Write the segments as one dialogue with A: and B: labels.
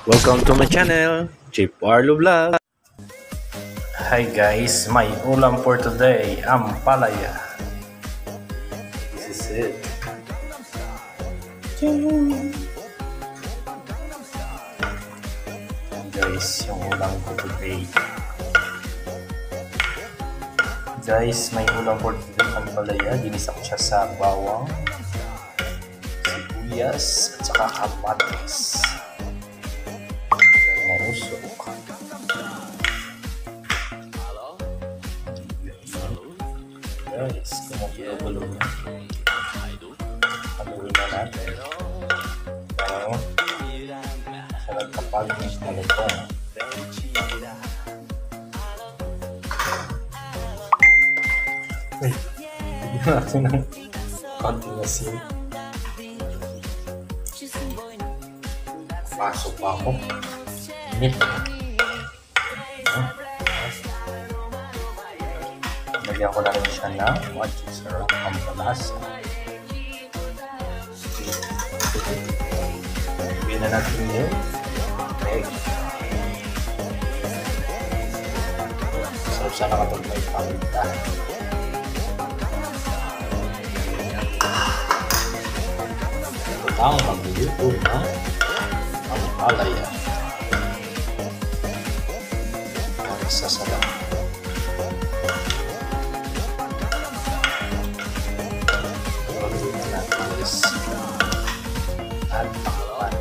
A: Welcome to my channel, Chip Arlo Vlog.
B: Hi guys, my ulam for today, Ampalaya. This is it. Guys, yung ulam ko today. Guys, may ulam for today, Ampalaya. Ginisa ko siya sa bawang, sibuyas, at saka kamatis. Mausok. Guys, kumukulo-kulo na. Haluin na natin. Sa nagkapal ng malutong. Bigyan natin ng konting asin. Pasok pa ako. Init. Lagyan ko na rin siya ng sarap ang palasa. Lagyan na natin yung egg. Sarap sana kapag may paminta. Ang magluluto ng Ampalaya. Ang sasarap. At pakwan.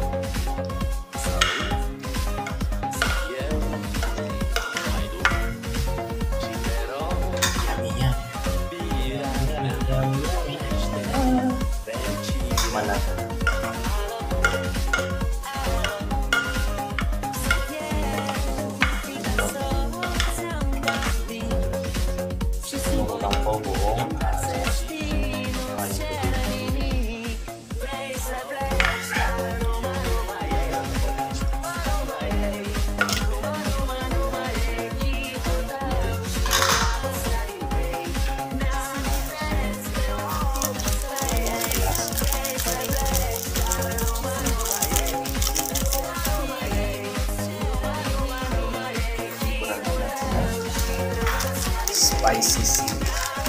B: Yummy yan. Malata. Sumunod po buong spicy seaweed.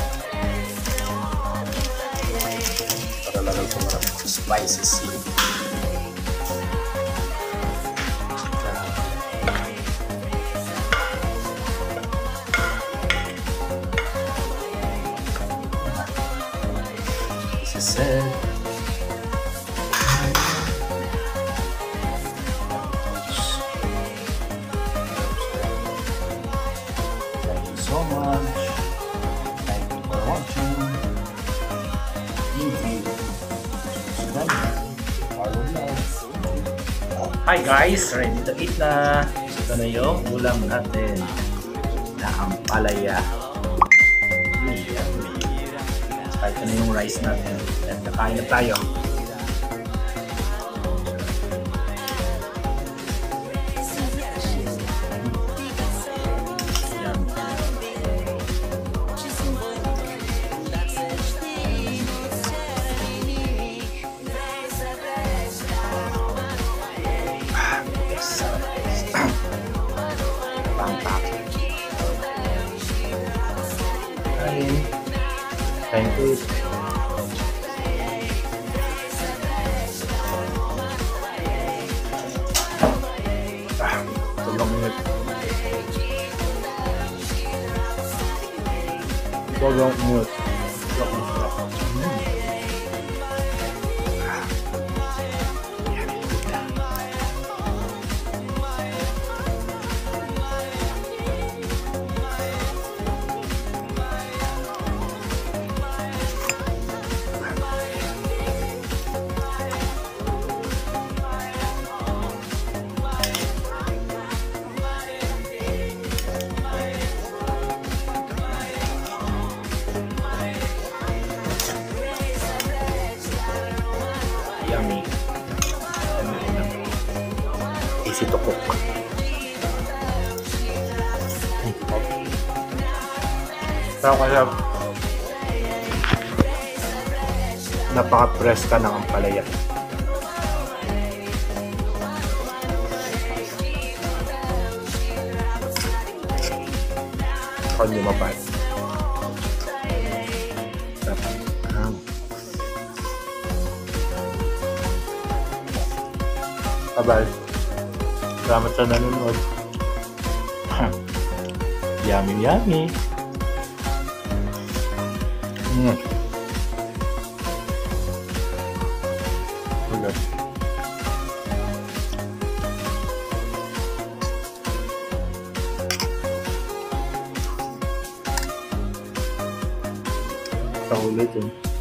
B: Para lalong sumarap sa spicy seaweed. This is it. Thank you so much. Thank you for watching. Hi guys, ready to eat na. Ito na yung ulam natin na Ampalaya. Saka ito na yung rice natin. At nakain na tayo. Thank you. Tulong nyo. Tulong nyo. Yummy. Easy to cook. Pero kasi napaka-press ka ng Ampalaya. hindi mapait. Sarap. Abay. Salamat sa nanonood. Yummy, yummy. Ulat. Sa ulit yun.